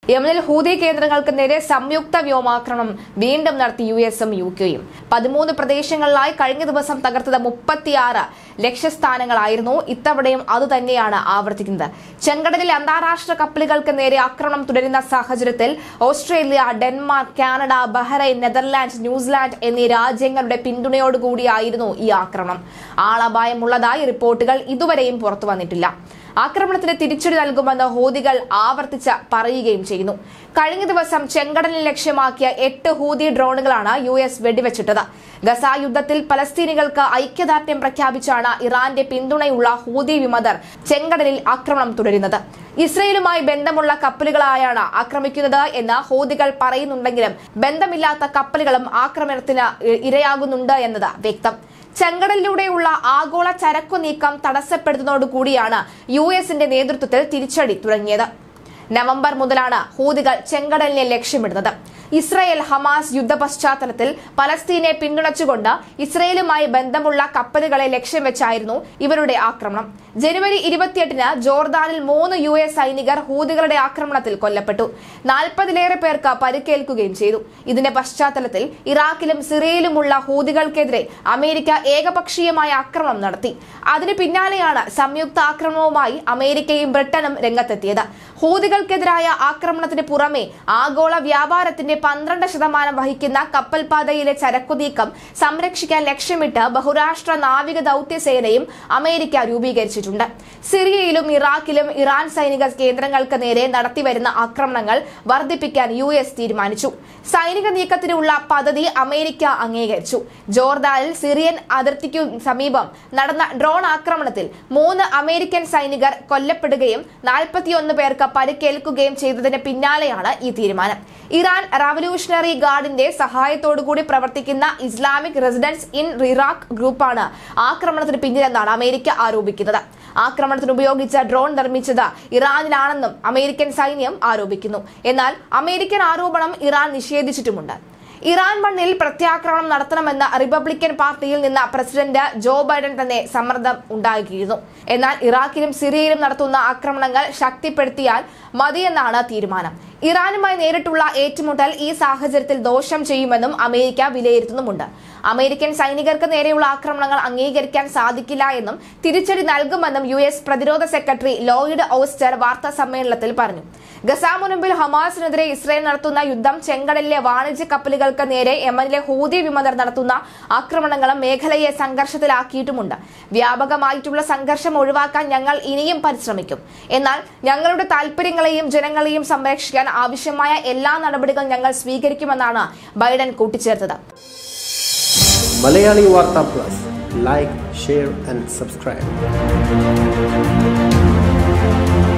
യമനിൽ ഹൂതി കേന്ദ്രങ്ങൾക്ക് നേരെ സംയുക്ത വ്യോമാക്രമണം വീണ്ടും നടത്തി യുഎസും യുകെയും. 13 പ്രദേശങ്ങളിലായി കഴിഞ്ഞ ദിവസം തകർത്തത് 36 ലക്ഷ്യസ്ഥാനങ്ങളായിരുന്നു. ഇത്തവണയും അതുതന്നെയാണ് ആവർത്തിക്കുന്നത്. ചെങ്കടലിൽ അന്താരാഷ്ട്ര കപ്പലുകൾക്ക് നേരെ ആക്രമണം തുടരുന്ന സാഹചര്യത്തിൽ Australia, Denmark, Canada, Bahrain, Netherlands, New Zealand എന്നീ രാജ്യങ്ങളുടെ പിന്തുണയോടുകൂടിയായിരുന്നു ഈ ആക്രമണം. ആളപായമുള്ളതായി റിപ്പോർട്ടുകൾ ഇതുവരെയും പുറത്തു വന്നിട്ടില്ല. ആക്രമണത്തിന് തിരിച്ചടി നൽകുമെന്ന് ഹൂതികൾ ആവർത്തിച്ച് പറയുകയും ചെയ്യുന്നു. കഴിഞ്ഞ ദിവസം ചെങ്കടലിൽ ലക്ഷ്യമാക്കിയ 8 ഹൂതി ഡ്രോണുകളാണ് യുഎസ് വെടിവെച്ചിട്ടത്. ഗസ യുദ്ധത്തിൽ പലസ്തീനികൾക്ക് ഐക്യദാർഢ്യം പ്രഖ്യാപിച്ചാണ് ഇറാന്റെ പിന്തുണയുള്ള ഹൂതി വിമതർ ചെങ്കടലിൽ ആക്രമണം തുടരുന്നത്. ഇസ്രയേലുമായി ബന്ധമുള്ള കപ്പലുകളായാണ് ആക്രമിക്കുന്നത് എന്ന് ഹൂതികൾ പറയുന്നുണ്ടെങ്കിലും ബന്ധമില്ലാത്ത കപ്പലുകളും ആക്രമണത്തിന് ഇരയാകുന്നുണ്ട് എന്നത് വ്യക്തം. ചെങ്കടലിലൂടെയുള്ള ആഗോള ചരക്കു നീക്കം തടസ്സപ്പെടുത്തുന്നതോടുകൂടിയാണ് യുഎസിന്റെ നേതൃത്വത്തിൽ തിരിച്ചടി തുടങ്ങിയത്. നവംബർ മുതലാണ് ഹൂതികൾ ചെങ്കടലിനെ ലക്ഷ്യമിടുന്നത്. ഇസ്രായേൽ ഹമാസ് യുദ്ധ പശ്ചാത്തലത്തിൽ പലസ്തീനെ പിന്തുണച്ചുകൊണ്ട് ഇസ്രായേലുമായി ബന്ധമുള്ള കപ്പലുകളെ ലക്ഷ്യം വെച്ചായിരുന്നു ഇവരുടെ ആക്രമണം. ജനുവരി 28-ന് ജോർദാനിൽ 3 യുഎസ് സൈനികർ ഹൂതികളുടെ ആക്രമണത്തിൽ കൊല്ലപ്പെട്ടു. 40-ലേറെ പേർക്ക് പരിക്കേൽക്കുകയും ചെയ്തു. ഇതിന്റെ പശ്ചാത്തലത്തിൽ ഇറാഖിലും സിറിയയിലുമുള്ള ഹൂതികൾക്കെതിരെ അമേരിക്ക ഏകപക്ഷീയമായ ആക്രമണം നടത്തി. അതിന് പിന്നാലെയാണ് സംയുക്ത ആക്രമണവുമായി അമേരിക്കയും ബ്രിട്ടനും രംഗത്തെത്തിയത്. ഹൂതികൾക്കെതിരായ ആക്രമണത്തിന് പുറമെ ആഗോള വ്യാപാരത്തിന്റെ 12% വഹിക്കുന്ന കപ്പൽപാതയിലെ ചരക്കുനീക്കം സംരക്ഷിക്കാൻ ലക്ഷ്യമിട്ട് ബഹുരാഷ്ട്ര നാവിക ദൌത്യസേനയും അമേരിക്ക രൂപീകരിച്ചിട്ടുണ്ട്. സിറിയയിലും ഇറാഖിലും ഇറാൻ സൈനിക കേന്ദ്രങ്ങൾക്ക് നേരെ നടത്തിവരുന്ന ആക്രമണങ്ങൾ വർദ്ധിപ്പിക്കാൻ യുഎസ് തീരുമാനിച്ചു. സൈനിക നീക്കത്തിനുള്ള പദ്ധതി അമേരിക്ക അംഗീകരിച്ചു. ജോർദാനിൽ സിറിയൻ അതിർത്തിക്കു സമീപം നടന്ന ഡ്രോൺ ആക്രമണത്തിൽ 3 അമേരിക്കൻ സൈനികർ കൊല്ലപ്പെടുകയും 41 പേർക്ക് പരിക്കേൽക്കുകയും ചെയ്തതിന് പിന്നാലെയാണ് ഈ തീരുമാനം. ഇറാൻ റവല്യൂഷണറി ഗാർഡിന്റെ സഹായത്തോടുകൂടി പ്രവർത്തിക്കുന്ന ഇസ്ലാമിക് റെസിഡൻസ് ഇൻ ഇറാഖ് ഗ്രൂപ്പാണ് ആക്രമണത്തിന് പിന്നിലെന്നാണ് അമേരിക്ക ആരോപിക്കുന്നത്. ആക്രമണത്തിന് ഉപയോഗിച്ച ഡ്രോൺ നിർമ്മിച്ചത് ഇറാനിലാണെന്നും അമേരിക്കൻ സൈന്യം ആരോപിക്കുന്നു. എന്നാൽ അമേരിക്കൻ ആരോപണം ഇറാൻ നിഷേധിച്ചിട്ടുമുണ്ട്. ഇറാൻ മണ്ണിൽ പ്രത്യാക്രമണം നടത്തണമെന്ന് റിപ്പബ്ലിക്കൻ പാർട്ടിയിൽ നിന്ന് പ്രസിഡന്റ് ജോ ബൈഡൻ തന്നെ സമ്മർദ്ദം ഉണ്ടാക്കിയിരുന്നു. എന്നാൽ ഇറാഖിലും സിറിയയിലും നടത്തുന്ന ആക്രമണങ്ങൾ ശക്തിപ്പെടുത്തിയാൽ മതിയെന്നാണ് തീരുമാനം. ഇറാനുമായി നേരിട്ടുള്ള ഏറ്റുമുട്ടൽ ഈ സാഹചര്യത്തിൽ ദോഷം ചെയ്യുമെന്നും അമേരിക്ക വിലയിരുത്തുന്നുമുണ്ട്. അമേരിക്കൻ സൈനികർക്ക് നേരെയുള്ള ആക്രമണങ്ങൾ അംഗീകരിക്കാൻ സാധിക്കില്ല എന്നും തിരിച്ചടി നൽകുമെന്നും യുഎസ് പ്രതിരോധ സെക്രട്ടറി ലോയിഡ് ഓസ്റ്റർ വാർത്താ സമ്മേളനത്തിൽ പറഞ്ഞു. ഗസ മുനമ്പിൽ ഹമാസിനെതിരെ ഇസ്രായേൽ നടത്തുന്ന യുദ്ധം, ചെങ്കടലിലെ വാണിജ്യ കപ്പലുകൾക്ക് നേരെ യമനിലെ ഹൂതി വിമതർ നടത്തുന്ന ആക്രമണങ്ങളും മേഖലയെ സംഘർഷത്തിലാക്കിയിട്ടുമുണ്ട്. വ്യാപകമായിട്ടുള്ള സംഘർഷം ഒഴിവാക്കാൻ ഞങ്ങൾ ഇനിയും പരിശ്രമിക്കും. എന്നാൽ ഞങ്ങളുടെ താൽപര്യങ്ങളെയും ജനങ്ങളെയും സംരക്ഷിക്കാൻ ആവശ്യമായ എല്ലാ നടപടികളും ഞങ്ങൾ സ്വീകരിക്കുമെന്നാണ് ബൈഡൻ കൂട്ടിച്ചേർത്തത്. Malayali Vartha plus, like, share and subscribe.